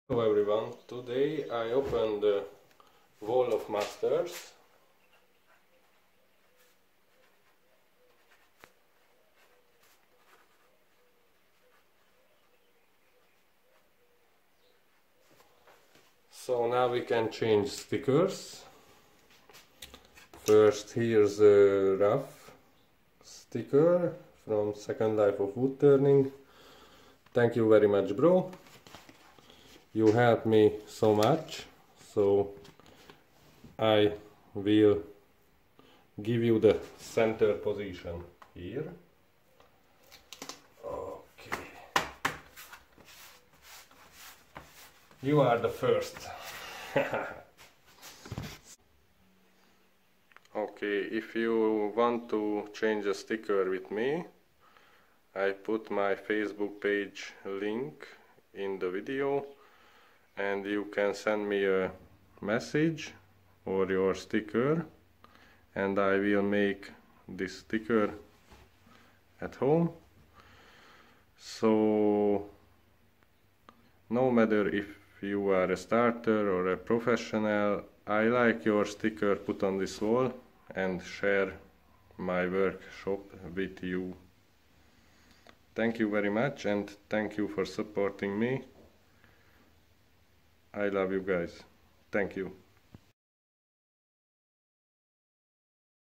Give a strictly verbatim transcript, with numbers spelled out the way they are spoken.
Hello everyone, today I opened the Wall of Masters. So now we can change stickers. First, here's a rough sticker from Second Life of Wood Turning. Thank you very much, bro. You helped me so much, so I will give you the center position here. Okay. You are the first. Okay, if you want to change a sticker with me, I put my Facebook page link in the video, and you can send me a message or your sticker, and I will make this sticker at home. So no matter if you are a starter or a professional, I like your sticker put on this wall and share my workshop with you. Thank you very much, and thank you for supporting me. I love you guys. Thank you.